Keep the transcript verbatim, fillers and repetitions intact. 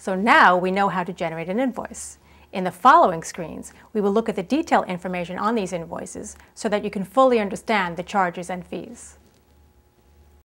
So now we know how to generate an invoice. In the following screens, we will look at the detailed information on these invoices so that you can fully understand the charges and fees.